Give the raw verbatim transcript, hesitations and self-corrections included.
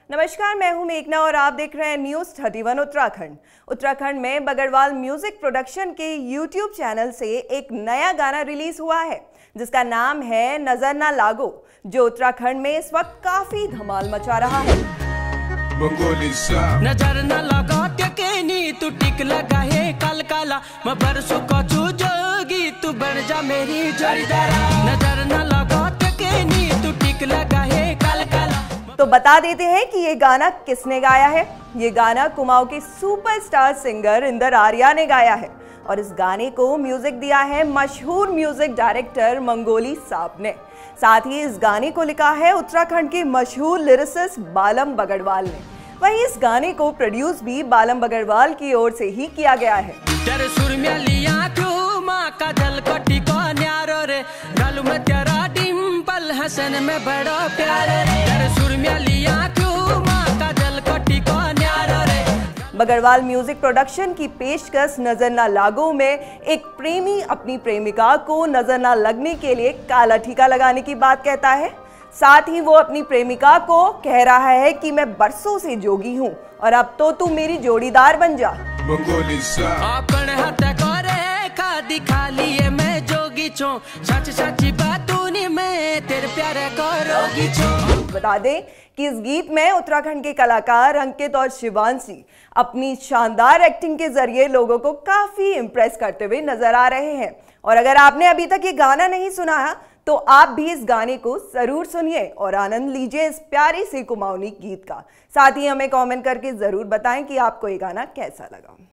नमस्कार, मैं हूं मेघना और आप देख रहे हैं न्यूज़ इकतीस उत्तराखंड। उत्तराखंड में बगड़वाल म्यूजिक प्रोडक्शन के यूट्यूब चैनल से एक नया गाना रिलीज हुआ है जिसका नाम है नजर ना लागो, जो उत्तराखंड में इस वक्त काफी धमाल मचा रहा है। नजर न लगा के नी तू टिक लगा है कल काला मैं बरसों को जोगी तू बन जा मेरी जोड़ीदार। नजर न लगा के नी तू टिक लगा है कल काला। तो बता देते हैं कि ये गाना किसने गाया है। ये गाना कुमाऊं के सुपरस्टार सिंगर इंदर आर्या ने गाया है और इस गाने को म्यूजिक दिया है मशहूर म्यूजिक डायरेक्टर मंगोली साहब ने। साथ ही इस गाने को लिखा है उत्तराखंड के मशहूर लिरिसिस्ट बालम बगड़वाल ने। वहीं इस गाने को प्रोड्यूस भी बालम बगड़वाल की ओर से ही किया गया है। हसन में बड़ा प्यार रे सुरमिया लिया क्यों मां का जल कोटी को न्यारो रे। बगड़वाल म्यूजिक प्रोडक्शन की पेशकश नजर ना लागो में एक प्रेमी अपनी प्रेमिका को नजर ना लगने के लिए काला टीका लगाने की बात कहता है। साथ ही वो अपनी प्रेमिका को कह रहा है कि मैं बरसों से जोगी हूँ और अब तो तू मेरी जोड़ीदार बन जा। अपन हाथ करे खा दिखा लिए मैं जोगी छो सच सच्ची बातों में तेरे प्यारे करोगी छो। बता दें कि इस गीत में उत्तराखंड के कलाकार अंकित और शिवांशी अपनी शानदार एक्टिंग के जरिए लोगों को काफी इम्प्रेस करते हुए नजर आ रहे हैं। और अगर आपने अभी तक ये गाना नहीं सुना है तो आप भी इस गाने को जरूर सुनिए और आनंद लीजिए इस प्यारे से कुमाऊनी गीत का। साथ ही हमें कमेंट करके जरूर बताएं कि आपको ये गाना कैसा लगा।